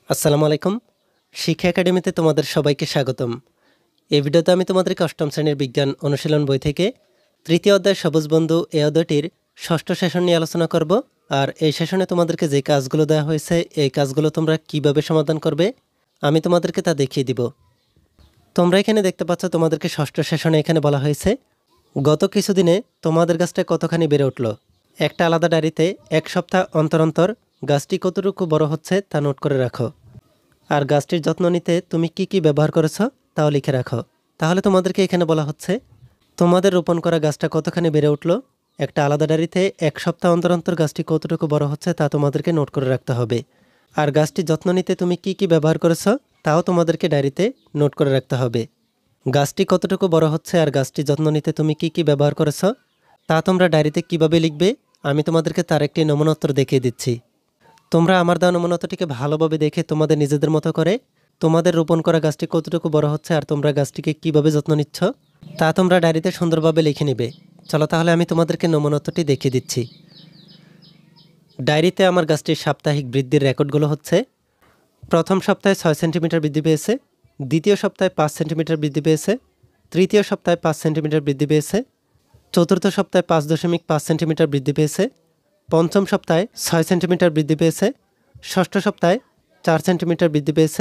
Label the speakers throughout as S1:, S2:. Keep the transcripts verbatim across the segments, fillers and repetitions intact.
S1: আসসালামু আলাইকুম। শিক্ষা একাডেমিতে তোমাদের সবাইকে স্বাগতম। এই ভিডিওতে আমি তোমাদেরকে অষ্টম শ্রেণীর বিজ্ঞান অনুশীলন বই থেকে তৃতীয় অধ্যায় সবুজ বন্ধু এই অধ্যায়টির ষষ্ঠ সেশন নিয়ে আলোচনা করব। আর এই সেশনে তোমাদেরকে যে কাজগুলো দেওয়া হয়েছে এই কাজগুলো তোমরা কিভাবে সমাধান করবে আমি তোমাদেরকে তা দেখিয়ে দিব। তোমরা এখানে দেখতে পাচ্ছ তোমাদেরকে ষষ্ঠ সেশনে এখানে বলা হয়েছে গত কিছুদিনে তোমাদের গাছটা কতখানি বেড়ে উঠল। একটা আলাদা ডায়েরিতে এক সপ্তাহ অন্তর অন্তর গাছটি কতটুকু বড় হচ্ছে তা নোট করে রাখো। আর গাছটির যত্ন নিতে তুমি কি কি ব্যবহার করেছ তাও লিখে রাখো। তাহলে তোমাদেরকে এখানে বলা হচ্ছে তোমাদের রোপণ করা গাছটা কতখানি বেড়ে উঠল। একটা আলাদা ডায়েরিতে এক সপ্তাহ অন্তর অন্তর গাছটি কতটুকু বড় হচ্ছে তা তোমাদেরকে নোট করে রাখতে হবে। আর গাছটির যত্ন নিতে তুমি কি কি ব্যবহার করেছ তাও তোমাদেরকে ডায়েরিতে নোট করে রাখতে হবে। গাছটি কতটুকু বড় হচ্ছে আর গাছটির যত্ন নিতে তুমি কি কি ব্যবহার করেছ তা তোমরা ডায়েরিতে কিভাবে লিখবে আমি তোমাদেরকে তার একটি নমুনা উত্তর দেখিয়ে দিচ্ছি। তোমরা আমার দেওয়া নমুনাটিকে ভালোভাবে দেখে তোমাদের নিজেদের মতো করে তোমাদের রোপণ করা গাছটি কতটুকু বড় হচ্ছে আর তোমরা গাছটিকে কিভাবে যত্ন নিচ্ছ তা তোমরা ডায়েরিতে সুন্দরভাবে লিখে নিবে। চলো তাহলে আমি তোমাদেরকে নমুনা উত্তরটি দেখিয়ে দিচ্ছি। ডায়েরিতে আমার গাছটির সাপ্তাহিক বৃদ্ধির রেকর্ডগুলো হচ্ছে প্রথম সপ্তাহে ছয় সেন্টিমিটার বৃদ্ধি পেয়েছে, দ্বিতীয় সপ্তাহে পাঁচ সেন্টিমিটার বৃদ্ধি পেয়েছে, তৃতীয় সপ্তাহে পাঁচ সেন্টিমিটার বৃদ্ধি পেয়েছে, চতুর্থ সপ্তাহে পাঁচ দশমিক পাঁচ সেন্টিমিটার বৃদ্ধি পেয়েছে, পঞ্চম সপ্তাহে ছয় সেন্টিমিটার বৃদ্ধি পেয়েছে, ষষ্ঠ সপ্তাহে চার সেন্টিমিটার বৃদ্ধি পেয়েছে,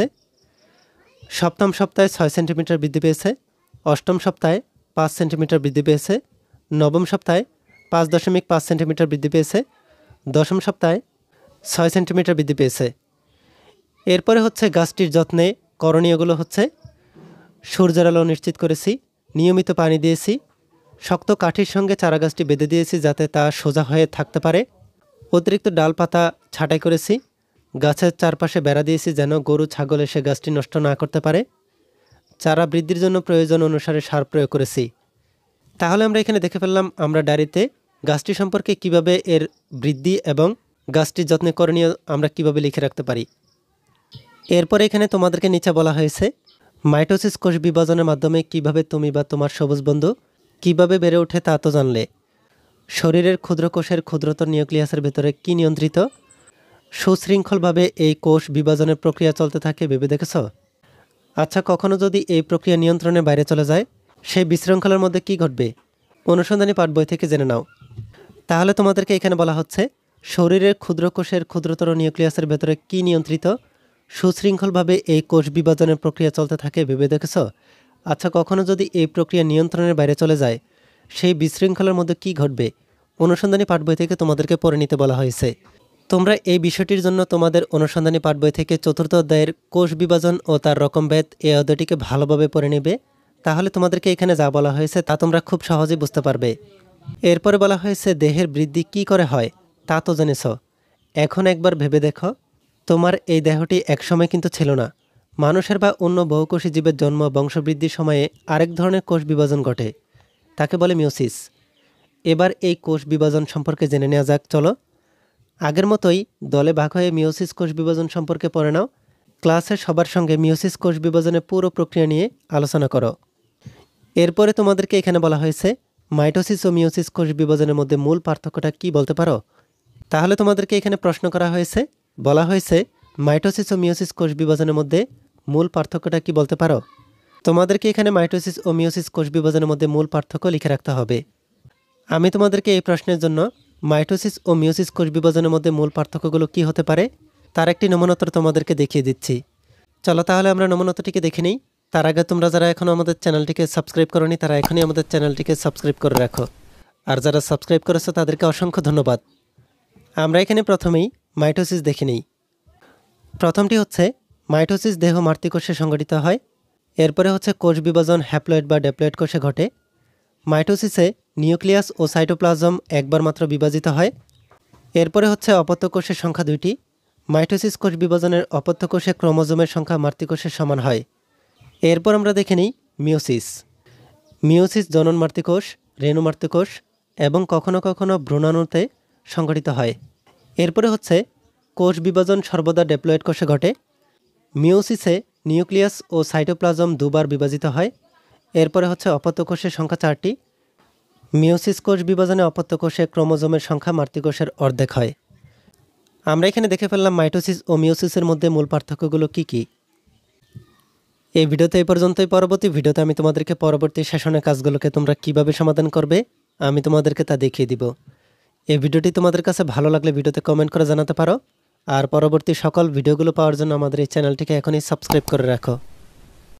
S1: সপ্তম সপ্তাহে ছয় সেন্টিমিটার বৃদ্ধি পেয়েছে, অষ্টম সপ্তাহে পাঁচ সেন্টিমিটার বৃদ্ধি পেয়েছে, নবম সপ্তাহে পাঁচ দশমিক পাঁচ সেন্টিমিটার বৃদ্ধি পেয়েছে, দশম সপ্তাহে ছয় সেন্টিমিটার বৃদ্ধি পেয়েছে। এরপরে হচ্ছে গাছটির যত্নে করণীয়গুলো হচ্ছে সূর্যের আলো নিশ্চিত করেছি, নিয়মিত পানি দিয়েছি, শক্ত কাঠির সঙ্গে চারা গাছটি বেঁধে দিয়েছি যাতে তা সোজা হয়ে থাকতে পারে, অতিরিক্ত ডালপাতা ছাঁটাই করেছি, গাছের চারপাশে বেড়া দিয়েছি যেন গরু ছাগল এসে গাছটি নষ্ট না করতে পারে, চারা বৃদ্ধির জন্য প্রয়োজন অনুসারে সার প্রয়োগ করেছি। তাহলে আমরা এখানে দেখে ফেললাম আমরা ডায়েরিতে গাছটি সম্পর্কে কিভাবে এর বৃদ্ধি এবং গাছটির যত্নে করণীয় আমরা কিভাবে লিখে রাখতে পারি। এরপরে এখানে তোমাদেরকে নিচে বলা হয়েছে মাইটোসিস কোষ বিভাজনের মাধ্যমে কিভাবে তুমি বা তোমার সবুজ বন্ধু কিভাবে বেড়ে ওঠে তা তো জানলে। শরীরের ক্ষুদ্র কোষের ক্ষুদ্রতর নিউক্লিয়াসের ভেতরে কি নিয়ন্ত্রিত সুশৃঙ্খলভাবে এই কোষ বিভাজনের প্রক্রিয়া চলতে থাকে ভেবে দেখেছ? আচ্ছা, কখনো যদি এই প্রক্রিয়া নিয়ন্ত্রণের বাইরে চলে যায় সেই বিশৃঙ্খলার মধ্যে কি ঘটবে অনুসন্ধানী পাঠ বই থেকে জেনে নাও। তাহলে তোমাদেরকে এখানে বলা হচ্ছে শরীরের ক্ষুদ্র কোষের ক্ষুদ্রতর নিউক্লিয়াসের ভেতরে কি নিয়ন্ত্রিত সুশৃঙ্খলভাবে এই কোষ বিভাজনের প্রক্রিয়া চলতে থাকে ভেবে দেখেছ? আচ্ছা, কখনো যদি এই প্রক্রিয়া নিয়ন্ত্রণের বাইরে চলে যায় সেই বিশৃঙ্খলার মধ্যে কি ঘটবে অনুসন্ধানী পাঠ বই থেকে তোমাদেরকে পড়ে নিতে বলা হয়েছে। তোমরা এই বিষয়টির জন্য তোমাদের অনুসন্ধানী পাঠ বই থেকে চতুর্থ অধ্যায়ের কোষ বিভাজন ও তার রকমভেদ এই অধ্যায়টিকে ভালোভাবে পড়ে নেবে। তাহলে তোমাদেরকে এখানে যা বলা হয়েছে তা তোমরা খুব সহজেই বুঝতে পারবে। এরপরে বলা হয়েছে দেহের বৃদ্ধি কি করে হয় তা তো জেনেছ, এখন একবার ভেবে দেখো তোমার এই দেহটি একসময় কিন্তু ছিল না। মানুষের বা অন্য বহুকোষী জীবের জন্ম বংশবৃদ্ধির সময়ে আরেক ধরনের কোষ বিভাজন ঘটে, তাকে বলে মিওসিস। এবার এই কোষ বিভাজন সম্পর্কে জেনে নেওয়া যাক। চলো আগের মতোই দলে ভাগ হয়ে মিওসিস কোষ বিভাজন সম্পর্কে পড়ে নাও। ক্লাসের সবার সঙ্গে মিওসিস কোষ বিভাজনের পুরো প্রক্রিয়া নিয়ে আলোচনা করো। এরপরে তোমাদেরকে এখানে বলা হয়েছে মাইটোসিস ও মিওসিস কোষ বিভাজনের মধ্যে মূল পার্থক্যটা কি বলতে পারো? তাহলে তোমাদেরকে এখানে প্রশ্ন করা হয়েছে, বলা হয়েছে মাইটোসিস ও মিওসিস কোষ বিভাজনের মধ্যে মূল পার্থক্যটা কি বলতে পারো? তোমাদেরকে এখানে মাইটোসিস ও মিওসিস কোষ বিভাজনের মধ্যে মূল পার্থক্য লিখে রাখতে হবে। আমি তোমাদেরকে এই প্রশ্নের জন্য মাইটোসিস ও মিওসিস কোষ বিভাজনের মধ্যে মূল পার্থক্যগুলো কি হতে পারে তার একটি নমুনোত্তর তোমাদেরকে দেখিয়ে দিচ্ছি। চলো তাহলে আমরা নমুনোত্তরটিকে দেখে নিই। তার আগে তোমরা যারা এখনও আমাদের চ্যানেলটিকে সাবস্ক্রাইব করোনি তারা এখনই আমাদের চ্যানেলটিকে সাবস্ক্রাইব করে রাখো, আর যারা সাবস্ক্রাইব করেছো তাদেরকে অসংখ্য ধন্যবাদ। আমরা এখানে প্রথমেই মাইটোসিস দেখে নিই। প্রথমটি হচ্ছে মাইটোসিস দেহ মাতৃকোষে সংঘটিত হয়। এরপরে হচ্ছে কোষ বিভাজন হ্যাপ্লয়েড বা ড্যাপ্লয়েড কোষে ঘটে। মাইটোসিসে নিউক্লিয়াস ও সাইটোপ্লাজম একবার মাত্র বিভাজিত হয়। এরপরে হচ্ছে অপত্য কোষের সংখ্যা দুইটি। মাইটোসিস কোষ বিভাজনের অপত্য কোষে ক্রোমোজোমের সংখ্যা মাতৃকোষের সমান হয়। এরপর আমরা দেখে নিই মিওসিস। মিওসিস জনন মাতৃকোষ, রেণু মাতৃকোষ এবং কখনো কখনো ভ্রূণাণুতে সংঘটিত হয়। এরপরে হচ্ছে কোষ বিভাজন সর্বদা ড্যাপ্লয়েড কোষে ঘটে। মিওসিসে নিউক্লিয়াস ও সাইটোপ্লাজম দুবার বিভাজিত হয়। এরপরে হচ্ছে অপত্য কোষের সংখ্যা চারটি। মিওসিস কোষ বিভাজনে অপত্য কোষে ক্রোমোজোমের সংখ্যা মাতৃকোষের অর্ধেক হয়। আমরা এখানে দেখে ফেললাম মাইটোসিস ও মিওসিসের মধ্যে মূল পার্থক্যগুলো কি কি। এই ভিডিওতে এই পর্যন্তই। পরবর্তী ভিডিওতে আমি তোমাদেরকে পরবর্তী সেশনের কাজগুলোকে তোমরা কিভাবে সমাধান করবে আমি তোমাদেরকে তা দেখিয়ে দিব। এই ভিডিওটি তোমাদের কাছে ভালো লাগলে ভিডিওতে কমেন্ট করে জানাতে পারো। আর পরবর্তী সকল ভিডিওগুলো পাওয়ার জন্য আমাদের এই চ্যানেলটিকে এখনই সাবস্ক্রাইব করে রাখো।